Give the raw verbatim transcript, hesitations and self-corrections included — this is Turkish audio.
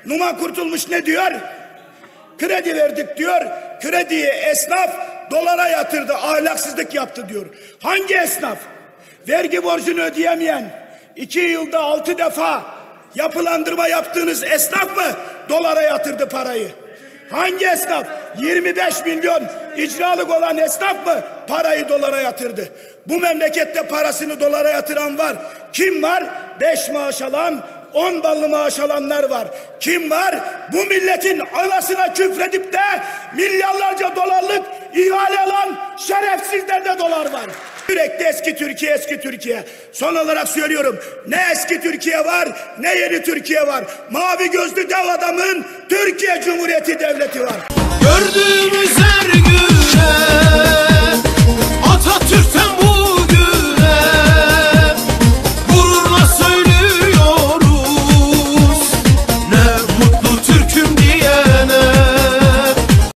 Numan Kurtulmuş ne diyor? Kredi verdik diyor. Krediyi esnaf dolara yatırdı, ahlaksızlık yaptı diyor. Hangi esnaf? Vergi borcunu ödeyemeyen, iki yılda altı defa yapılandırma yaptığınız esnaf mı dolara yatırdı parayı? Hangi esnaf? yirmi beş milyon icralık olan esnaf mı parayı dolara yatırdı? Bu memlekette parasını dolara yatıran var. Kim var? Beş maaş alan, on ballı maaş alanlar var. Kim var? Bu milletin anasına küfredip de milyarlarca dolarlık ihale alan şerefsizlerde dolar var. Sürekli eski Türkiye, eski Türkiye. Son olarak söylüyorum, ne eski Türkiye var, ne yeni Türkiye var. Mavi gözlü dev adamın Türkiye Cumhuriyeti Devleti var. Gördüğümüz her gün